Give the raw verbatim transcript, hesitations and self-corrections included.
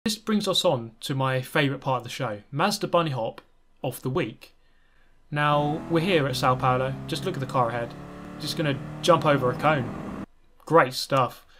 This brings us on to my favourite part of the show, Mazda Bunny Hop of the week. Now, we're here at Sao Paulo. Just look at the car ahead. Just going to jump over a cone. Great stuff.